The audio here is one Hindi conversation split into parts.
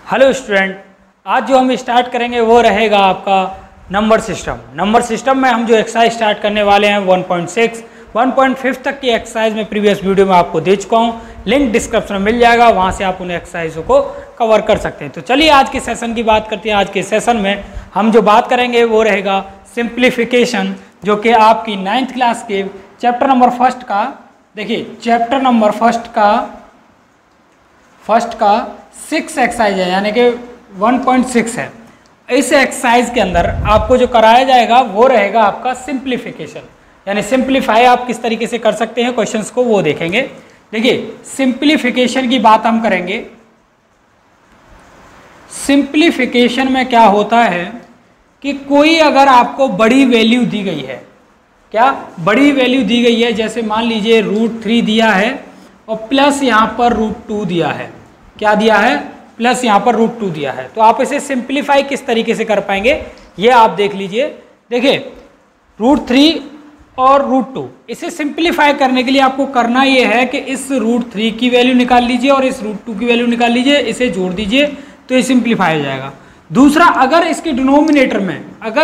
हेलो स्टूडेंट, आज जो हम स्टार्ट करेंगे वो रहेगा आपका नंबर सिस्टम। नंबर सिस्टम में हम जो एक्सरसाइज स्टार्ट करने वाले हैं 1.6 1.5 तक की एक्सरसाइज में प्रीवियस वीडियो में आपको दे चुका हूँ। लिंक डिस्क्रिप्शन में मिल जाएगा, वहाँ से आप उन एक्सरसाइजों को कवर कर सकते हैं। तो चलिए आज के सेशन की बात करते हैं। आज के सेशन में हम जो बात करेंगे वो रहेगा सिंप्लीफिकेशन, जो कि आपकी 9th क्लास के चैप्टर नंबर फर्स्ट का, देखिए चैप्टर नंबर फर्स्ट का 6 एक्सरसाइज है, यानी कि 1.6 है। इस एक्सरसाइज के अंदर आपको जो कराया जाएगा वो रहेगा आपका सिंप्लीफिकेशन, यानी सिंप्लीफाई आप किस तरीके से कर सकते हैं क्वेश्चंस को वो देखेंगे। देखिए सिंप्लीफिकेशन की बात हम करेंगे। सिंप्लीफिकेशन में क्या होता है कि कोई अगर आपको बड़ी वैल्यू दी गई है, क्या बड़ी वैल्यू दी गई है, जैसे मान लीजिए √3 दिया है और प्लस यहाँ पर √2 दिया है। क्या दिया है? प्लस यहाँ पर √2 दिया है। तो आप इसे सिंप्लीफाई किस तरीके से कर पाएंगे ये आप देख लीजिए। देखिए √3 और √2, इसे सिंप्लीफाई करने के लिए आपको करना ये है कि इस √3 की वैल्यू निकाल लीजिए और इस √2 की वैल्यू निकाल लीजिए, इसे जोड़ दीजिए तो ये सिंप्लीफाई हो जाएगा। दूसरा, अगर इसके डिनोमिनेटर में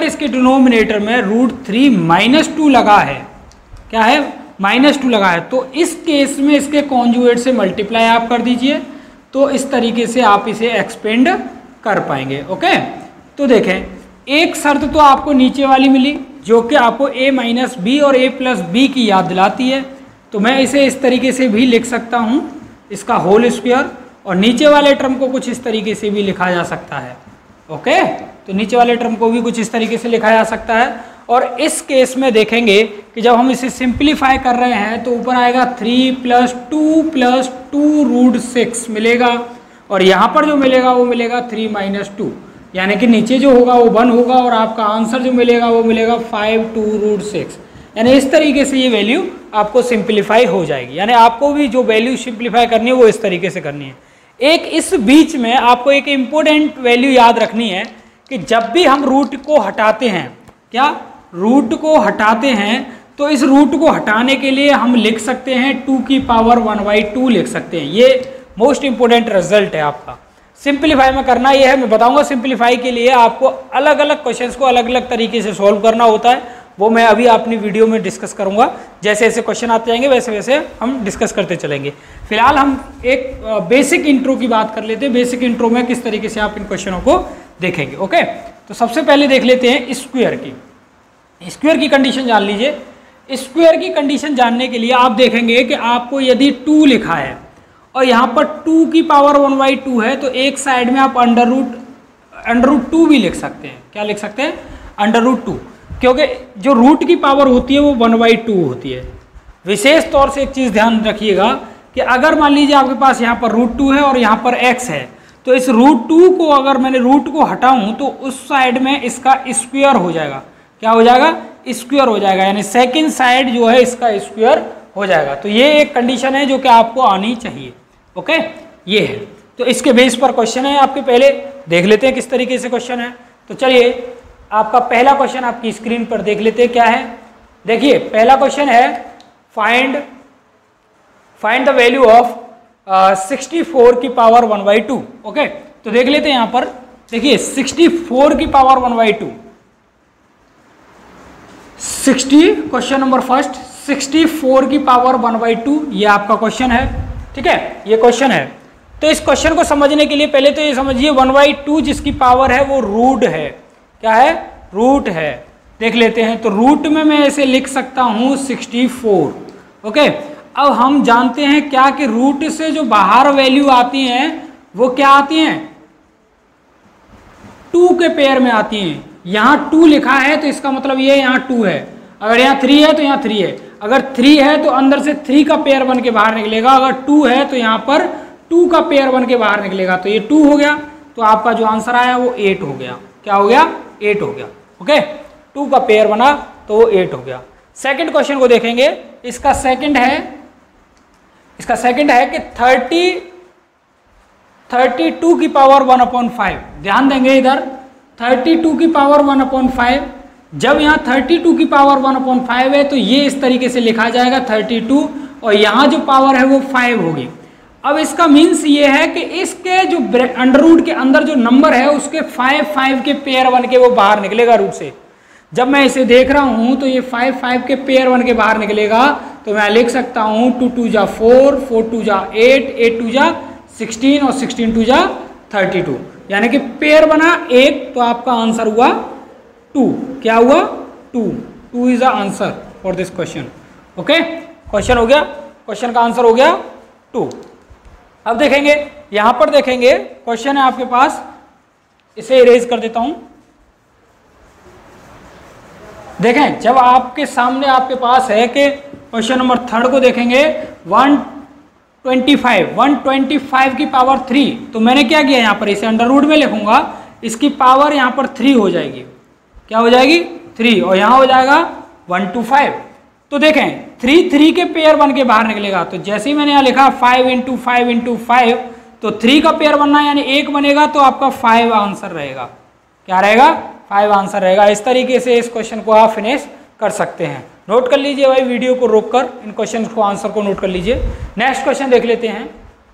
√3 -2 लगा है, क्या है? -2 लगा है, तो इस केस में इसके कॉन्जुगेट से मल्टीप्लाई आप कर दीजिए, तो इस तरीके से आप इसे एक्सपेंड कर पाएंगे। ओके, तो देखें एक शर्त तो आपको नीचे वाली मिली जो कि आपको a - b और a + b की याद दिलाती है। तो मैं इसे इस तरीके से भी लिख सकता हूँ, इसका होल स्क्वायर, और नीचे वाले टर्म को कुछ इस तरीके से भी लिखा जा सकता है। ओके, तो नीचे वाले टर्म को भी कुछ इस तरीके से लिखा जा सकता है। और इस केस में देखेंगे कि जब हम इसे सिंप्लीफाई कर रहे हैं तो ऊपर आएगा 3 + 2 + 2 √6 मिलेगा, और यहाँ पर जो मिलेगा वो मिलेगा 3 - 2, यानी कि नीचे जो होगा वो 1 होगा और आपका आंसर जो मिलेगा वो मिलेगा 5 2 √6। यानी इस तरीके से ये वैल्यू आपको सिंप्लीफाई हो जाएगी। यानी आपको भी जो वैल्यू सिंप्लीफाई करनी है वो इस तरीके से करनी है। एक इस बीच में आपको एक इम्पोर्टेंट वैल्यू याद रखनी है कि जब भी हम रूट को हटाते हैं, क्या रूट को हटाते हैं, तो इस रूट को हटाने के लिए हम लिख सकते हैं 2 की पावर 1/2 लिख सकते हैं। ये मोस्ट इंपोर्टेंट रिजल्ट है आपका। सिंप्लीफाई में करना ये है, मैं बताऊंगा सिंप्लीफाई के लिए आपको अलग अलग क्वेश्चंस को अलग अलग तरीके से सॉल्व करना होता है, वो मैं अभी अपनी वीडियो में डिस्कस करूंगा। जैसे जैसे क्वेश्चन आते जाएंगे वैसे वैसे हम डिस्कस करते चलेंगे। फिलहाल हम एक बेसिक इंट्रो की बात कर लेते हैं। बेसिक इंट्रो में किस तरीके से आप इन क्वेश्चनों को देखेंगे। ओके, तो सबसे पहले देख लेते हैं स्क्वायर की कंडीशन जान लीजिए। स्क्वायर की कंडीशन जानने के लिए आप देखेंगे कि आपको यदि 2 लिखा है और यहाँ पर 2 की पावर 1/2 है, तो एक साइड में आप √2 भी लिख सकते हैं। क्या लिख सकते हैं? √2, क्योंकि जो रूट की पावर होती है वो 1/2 होती है। विशेष तौर से एक चीज़ ध्यान रखिएगा कि अगर मान लीजिए आपके पास यहाँ पर √2 है और यहाँ पर x है, तो इस √2 को अगर मैंने रूट को हटाऊँ तो उस साइड में इसका स्क्वायर हो जाएगा। क्या हो जाएगा? स्क्वायर हो जाएगा, यानी सेकंड साइड जो है इसका स्क्वायर हो जाएगा। तो ये एक कंडीशन है जो कि आपको आनी चाहिए। ओके, ये है। तो इसके बेस पर क्वेश्चन है आपके, पहले देख लेते हैं किस तरीके से क्वेश्चन है। तो चलिए आपका पहला क्वेश्चन आपकी स्क्रीन पर देख लेते हैं क्या है। देखिए पहला क्वेश्चन है फाइंड द वैल्यू ऑफ 64 की पावर 1/2। ओके, तो देख लेते हैं यहाँ पर। देखिए 64 की पावर 1/2, क्वेश्चन नंबर फर्स्ट 64 की पावर 1/2, ये आपका क्वेश्चन है। ठीक है, ये क्वेश्चन है। तो इस क्वेश्चन को समझने के लिए पहले तो ये समझिए 1/2 जिसकी पावर है वो रूट है। क्या है? रूट है। देख लेते हैं, तो रूट में मैं ऐसे लिख सकता हूं 64। ओके, अब हम जानते हैं क्या कि रूट से जो बाहर वैल्यू आती हैं वो क्या आती हैं? 2 के पेयर में आती हैं। यहाँ 2 लिखा है तो इसका मतलब ये यहाँ 2 है, अगर यहाँ 3 है तो यहाँ 3 है, अगर 3 है तो अंदर से 3 का पेयर बन के बाहर निकलेगा, अगर 2 है तो यहाँ पर 2 का पेयर बन के बाहर निकलेगा। तो ये 2 हो गया, तो आपका जो आंसर आया वो 8 हो गया। क्या हो गया? 8 हो गया। ओके, 2 का पेयर बना तो वो 8 हो गया। सेकंड क्वेश्चन को देखेंगे। इसका सेकंड है कि 32 की पावर 1/5। ध्यान देंगे इधर 32 की पावर 1/5, जब यहाँ 32 की पावर 1/5 है तो ये इस तरीके से लिखा जाएगा 32, और यहाँ जो पावर है वो 5 होगी। अब इसका मीन्स ये है कि इसके जो अंडर रूट के अंदर जो नंबर है उसके 5 के पेयर बन के वो बाहर निकलेगा रूट से। जब मैं इसे देख रहा हूं तो ये 5 के पेयर बन के बाहर निकलेगा, तो मैं लिख सकता हूं 2 2 जा 4, 4 2 जा 8, 8 2 जा 16 और 16 2 जा 32, यानी कि पेयर बना 1, तो आपका आंसर हुआ 2। क्या हुआ? 2 is the answer for this question. Okay, question हो गया, क्वेश्चन का आंसर हो गया 2। अब देखेंगे, यहां पर देखेंगे क्वेश्चन है आपके पास, इसे इरेज कर देता हूं। देखें, जब आपके सामने आपके पास है कि क्वेश्चन नंबर 3 को देखेंगे 125 की पावर 3, तो मैंने क्या किया यहाँ पर इसे अंडर रूट में लिखूंगा, इसकी पावर यहाँ पर 3 हो जाएगी। क्या हो जाएगी? 3, और यहाँ हो जाएगा 125। तो देखें 3 के पेयर बन के बाहर निकलेगा, तो जैसे ही मैंने यहाँ लिखा 5 × 5 × 5, तो 3 का पेयर बनना यानी 1 बनेगा, तो आपका 5 आंसर रहेगा। क्या रहेगा? 5 आंसर रहेगा। इस तरीके से इस क्वेश्चन को आप फिनिश कर सकते हैं। नोट कर लीजिए भाई, वीडियो को रोककर इन क्वेश्चन को आंसर को नोट कर लीजिए। नेक्स्ट क्वेश्चन देख लेते हैं।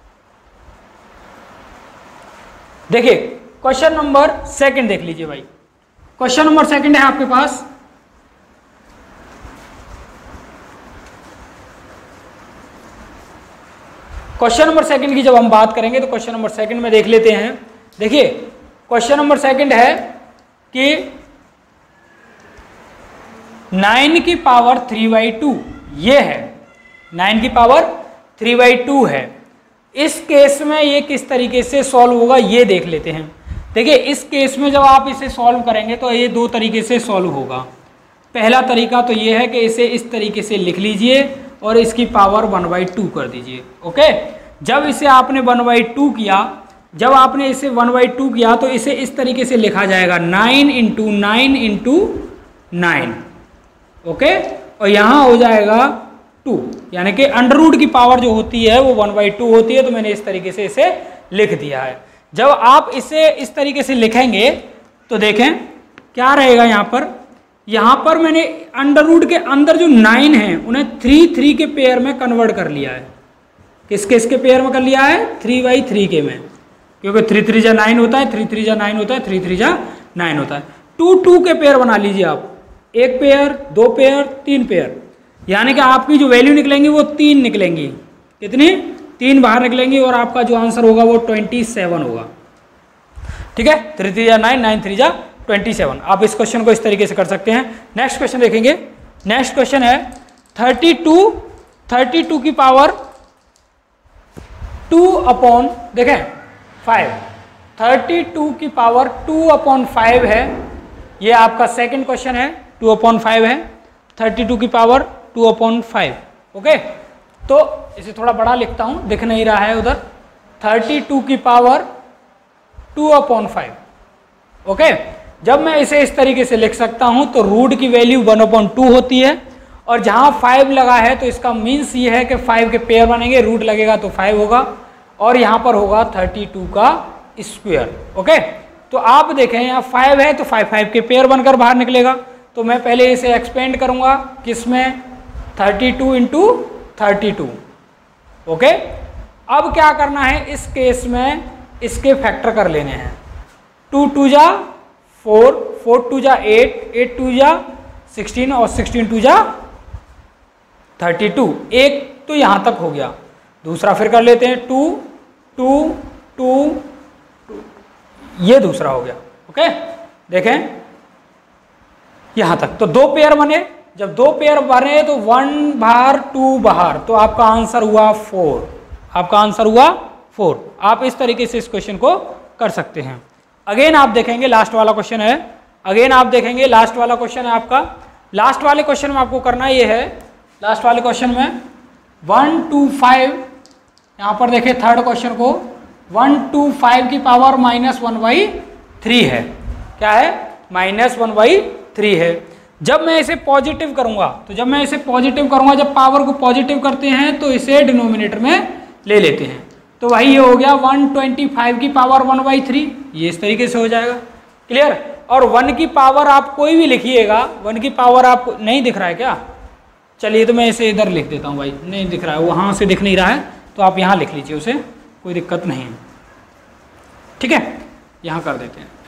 देखिए क्वेश्चन नंबर 2 देख लीजिए भाई। क्वेश्चन नंबर 2 है आपके पास, क्वेश्चन नंबर 2 की जब हम बात करेंगे तो क्वेश्चन नंबर 2 में देख लेते हैं। देखिए क्वेश्चन नंबर 2 है कि 9 की पावर 3/2 ये है, 9 की पावर 3/2 है। इस केस में ये किस तरीके से सॉल्व होगा ये देख लेते हैं। देखिए इस केस में जब आप इसे सॉल्व करेंगे तो ये 2 तरीके से सॉल्व होगा। पहला तरीका तो ये है कि इसे इस तरीके से लिख लीजिए और इसकी पावर 1/2 कर दीजिए। ओके, जब इसे आपने 1/2 किया, जब आपने इसे 1/2 किया तो इसे इस तरीके से लिखा जाएगा 9 × 9 × 9। ओके, और यहाँ हो जाएगा 2, यानी कि अंडर रूट की पावर जो होती है वो 1/2 होती है। तो मैंने इस तरीके से इसे लिख दिया है। जब आप इसे इस तरीके से लिखेंगे तो देखें क्या रहेगा। यहाँ पर मैंने अंडर रूट के अंदर जो 9 हैं उन्हें 3 के पेयर में कन्वर्ट कर लिया है। किसके पेयर में कर लिया है? 3/3 के में, क्योंकि 3 3 जा 9 होता है, 3 3 जा 9 होता है, 3 3 जा 9 होता है। 2 के पेयर बना लीजिए आप, 1 पेयर, 2 पेयर, 3 पेयर, यानी कि आपकी जो वैल्यू निकलेंगी वो 3 निकलेंगी। कितनी? 3 बाहर निकलेंगी और आपका जो आंसर होगा वो 27 होगा। ठीक है, 3 3 जा 9, 9 3 जा 27। आप इस क्वेश्चन को इस तरीके से कर सकते हैं। नेक्स्ट क्वेश्चन देखेंगे। नेक्स्ट क्वेश्चन है 32 की पावर 2/5, देखें 5, 32 की पावर 2/5 है। ये आपका सेकंड क्वेश्चन है, 2/5 है, 32 की पावर 2/5। ओके, तो इसे थोड़ा बड़ा लिखता हूं, दिख नहीं रहा है उधर। 32 की पावर 2/5। ओके, जब मैं इसे इस तरीके से लिख सकता हूं तो रूट की वैल्यू 1/2 होती है, और जहां 5 लगा है तो इसका मीन्स ये है कि 5 के पेयर बनेंगे, रूट लगेगा तो 5 होगा, और यहां पर होगा 32 का स्क्वायर। ओके, तो आप देखें यहाँ 5 है तो 5 के पेयर बनकर बाहर निकलेगा। तो मैं पहले इसे एक्सपेंड करूंगा किसमें? 32 × 32। ओके, अब क्या करना है इस केस में? इसके फैक्टर कर लेने हैं। 2 2 जा 4, 4 2 जा 8, 8 2 जा 16 और 16 2 जा 32। एक तो यहां तक हो गया, दूसरा फिर कर लेते हैं 2 2 2 2, ये दूसरा हो गया। ओके, देखें यहां तक तो 2 पेयर बने। जब 2 पेयर बने तो 1 बाहर 2 बाहर, तो आपका आंसर हुआ 4। आपका आंसर हुआ 4। आप इस तरीके से इस क्वेश्चन को कर सकते हैं। अगेन आप देखेंगे लास्ट वाला क्वेश्चन है। अगेन आप देखेंगे लास्ट वाला क्वेश्चन है आपका। लास्ट वाले क्वेश्चन में आपको करना ये है, लास्ट वाले क्वेश्चन में 1 2 5, यहाँ पर देखिए थर्ड क्वेश्चन को 1 2 5 की पावर -1/3 है। क्या है? -1/3 है। जब मैं इसे पॉजिटिव करूंगा, तो जब मैं इसे पॉजिटिव करूंगा, जब पावर को पॉजिटिव करते हैं तो इसे डिनोमिनेटर में ले लेते हैं, तो वही ये हो गया 125 की पावर 1/3, ये इस तरीके से हो जाएगा। क्लियर? और 1 की पावर आप कोई भी लिखिएगा, 1 की पावर आपको नहीं दिख रहा है क्या? चलिए तो मैं इसे इधर लिख देता हूँ भाई, नहीं दिख रहा है, वहाँ से दिख नहीं रहा है तो आप यहाँ लिख लीजिए उसे, कोई दिक्कत नहीं है। ठीक है, यहाँ कर देते हैं।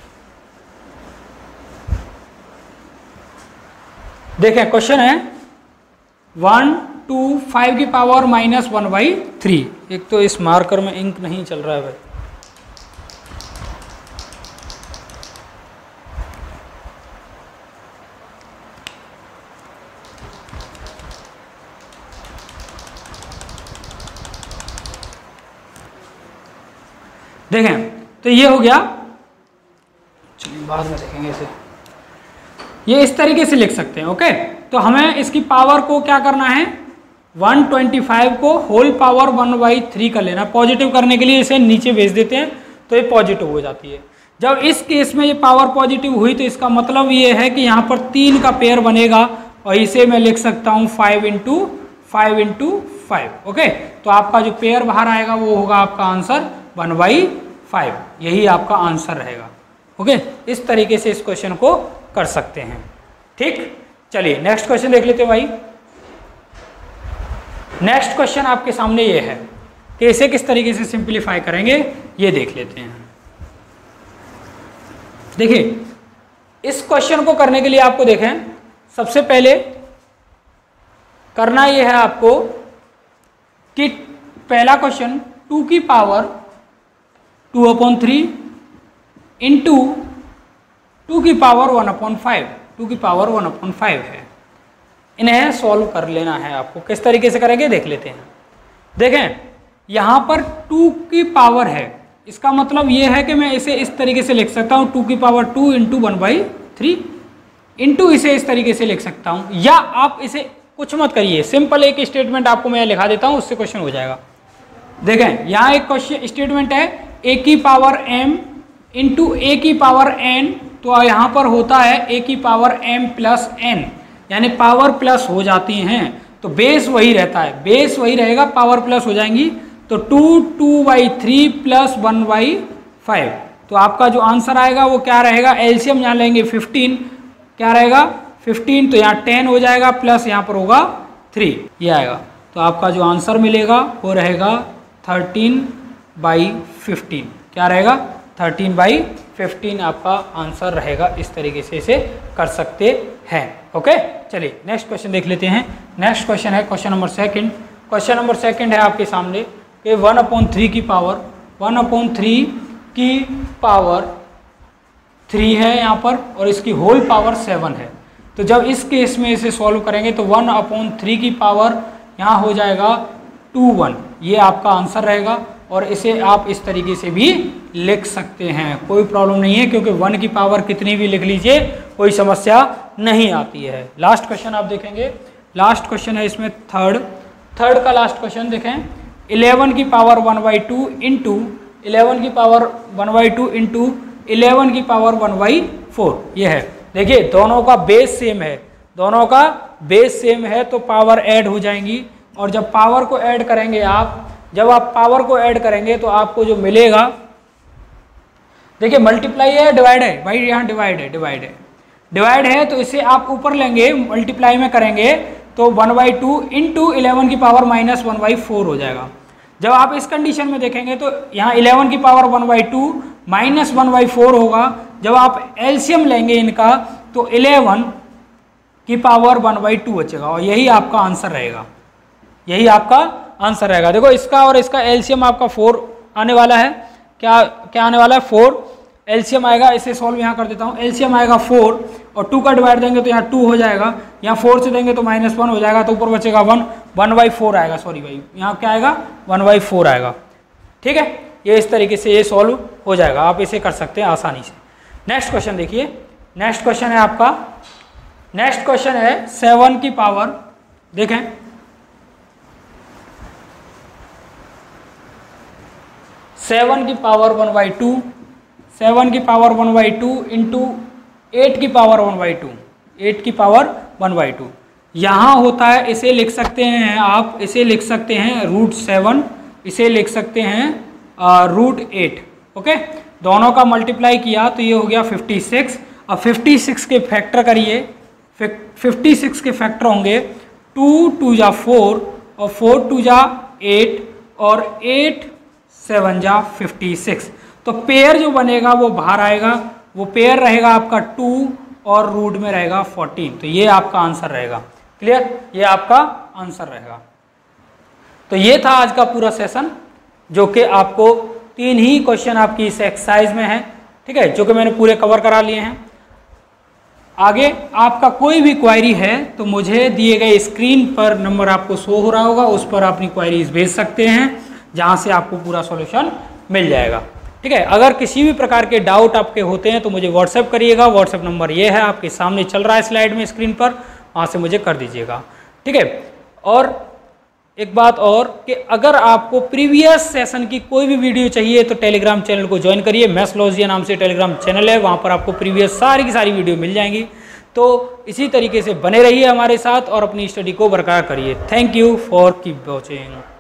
देखें क्वेश्चन है 1 2 5 की पावर -1/3। एक तो इस मार्कर में इंक नहीं चल रहा है भाई। देखें तो ये हो गया, चलिए बाद में देखेंगे इसे। ये इस तरीके से लिख सकते हैं। ओके, तो हमें इसकी पावर को क्या करना है, 125 को होल पावर 1/3 कर लेना। पॉजिटिव करने के लिए इसे नीचे भेज देते हैं तो ये पॉजिटिव हो जाती है। जब इस केस में ये पावर पॉजिटिव हुई तो इसका मतलब ये है कि यहाँ पर 3 का पेयर बनेगा और इसे मैं लिख सकता हूँ 5 × 5। ओके, तो आपका जो पेयर बाहर आएगा वो होगा आपका आंसर 1/5। यही आपका आंसर रहेगा। ओके, इस तरीके से इस क्वेश्चन को कर सकते हैं। ठीक, चलिए नेक्स्ट क्वेश्चन देख लेते हैं भाई। नेक्स्ट क्वेश्चन आपके सामने ये है कि इसे किस तरीके से सिंपलीफाई करेंगे, ये देख लेते हैं। देखिए, इस क्वेश्चन को करने के लिए आपको देखें, सबसे पहले करना यह है आपको कि पहला क्वेश्चन 2 की पावर 2/3 इंटू 2 की पावर 1/5, 2 की पावर 1/5 है। इन्हें सॉल्व कर लेना है आपको। किस तरीके से करेंगे देख लेते हैं। देखें, यहाँ पर 2 की पावर है, इसका मतलब ये है कि मैं इसे इस तरीके से लिख सकता हूँ 2 की पावर 2 × 1/3 इंटू इसे इस तरीके से लिख सकता हूँ। या आप इसे कुछ मत करिए, सिंपल एक स्टेटमेंट आपको मैं लिखा देता हूँ, उससे क्वेश्चन हो जाएगा। देखें, यहाँ एक क्वेश्चन स्टेटमेंट है a की पावर m इंटू a की पावर n, तो यहाँ पर होता है a की पावर m प्लस n, यानी पावर प्लस हो जाती हैं तो बेस वही रहता है, बेस वही रहेगा, पावर प्लस हो जाएंगी। तो 2/3 प्लस 1/5, तो आपका जो आंसर आएगा वो क्या रहेगा, एलसीएम यहाँ लेंगे 15, क्या रहेगा 15, तो यहाँ 10 हो जाएगा प्लस यहाँ पर होगा 3, ये आएगा। तो आपका जो आंसर मिलेगा वो रहेगा 13/15। क्या रहेगा 13/15 आपका आंसर रहेगा। इस तरीके से इसे कर सकते हैं। ओके, चलिए नेक्स्ट क्वेश्चन देख लेते हैं। नेक्स्ट क्वेश्चन है क्वेश्चन नंबर 2। क्वेश्चन नंबर 2 है आपके सामने कि 1/3 की पावर 1/3 की पावर 3 है यहाँ पर और इसकी होल पावर 7 है। तो जब इस केस में इसे सॉल्व करेंगे तो 1/3 की पावर यहाँ हो जाएगा 21, ये आपका आंसर रहेगा। और इसे आप इस तरीके से भी लिख सकते हैं, कोई प्रॉब्लम नहीं है, क्योंकि 1 की पावर कितनी भी लिख लीजिए कोई समस्या नहीं आती है। लास्ट क्वेश्चन आप देखेंगे, लास्ट क्वेश्चन है इसमें थर्ड का लास्ट क्वेश्चन देखें। 11 की पावर 1/2 इंटू 11 की पावर 1/2 इंटू 11 की पावर 1/4, ये है। देखिए दोनों का बेस सेम है, दोनों का बेस सेम है तो पावर ऐड हो जाएंगी। और जब पावर को ऐड करेंगे आप, जब आप पावर को ऐड करेंगे तो आपको जो मिलेगा, देखिए मल्टीप्लाई है डिवाइड है भाई, यहाँ डिवाइड है तो इसे आप ऊपर लेंगे, मल्टीप्लाई में करेंगे तो 1/2 इंटू 11 की पावर -1/4 हो जाएगा। जब आप इस कंडीशन में देखेंगे तो यहाँ 11 की पावर 1/2 माइनस 1/4 होगा। जब आप एलसीएम लेंगे इनका तो 11 की पावर 1/2 बचेगा और यही आपका आंसर रहेगा, यही आपका आंसर रहेगा। देखो इसका और इसका एलसीएम आपका 4 आने वाला है। क्या आने वाला है 4 एलसीएम आएगा। इसे सॉल्व यहाँ कर देता हूँ। एलसीएम आएगा 4 और 2 का डिवाइड देंगे तो यहाँ 2 हो जाएगा, यहाँ 4 से देंगे तो -1 हो जाएगा, तो ऊपर बचेगा 1/4 आएगा। सॉरी भाई, यहाँ क्या आएगा 1/4 आएगा। ठीक है, ये इस तरीके से ये सॉल्व हो जाएगा, आप इसे कर सकते हैं आसानी से। नेक्स्ट क्वेश्चन देखिए, नेक्स्ट क्वेश्चन है आपका, नेक्स्ट क्वेश्चन है 7 की पावर, देखें 7 की पावर 1/2, 7 की पावर 1/2 इंटू 8 की पावर 1/2, 8 की पावर 1/2 यहाँ होता है। इसे लिख सकते हैं आप, इसे लिख सकते हैं √7, इसे लिख सकते हैं √8। ओके, दोनों का मल्टीप्लाई किया तो ये हो गया 56। अब 56 के फैक्टर करिए, 56 के फैक्टर होंगे 2 × 2 = 4 और 4 × 2 = 8 और 8 7 जा 56। तो पेयर जो बनेगा वो बाहर आएगा, वो पेयर रहेगा आपका 2 और रूट में रहेगा 14। तो ये आपका आंसर रहेगा। क्लियर, ये आपका आंसर रहेगा। तो ये था आज का पूरा सेशन, जो कि आपको 3 ही क्वेश्चन आपकी इस एक्सरसाइज में है, ठीक है, जो कि मैंने पूरे कवर करा लिए हैं। आगे आपका कोई भी क्वेरी है तो मुझे दिए गए स्क्रीन पर नंबर आपको शो हो रहा होगा, उस पर अपनी क्वेरीज भेज सकते हैं, जहां से आपको पूरा सॉल्यूशन मिल जाएगा। ठीक है, अगर किसी भी प्रकार के डाउट आपके होते हैं तो मुझे व्हाट्सएप करिएगा। व्हाट्सएप नंबर ये है, आपके सामने चल रहा है स्लाइड में स्क्रीन पर, वहाँ से मुझे कर दीजिएगा। ठीक है, और एक बात और कि अगर आपको प्रीवियस सेशन की कोई भी वीडियो चाहिए तो टेलीग्राम चैनल को ज्वाइन करिए। मैथ्सलॉजिया नाम से टेलीग्राम चैनल है, वहाँ पर आपको प्रीवियस सारी की सारी वीडियो मिल जाएंगी। तो इसी तरीके से बने रहिए हमारे साथ और अपनी स्टडी को बरकरार करिए। Thank you for keep watching.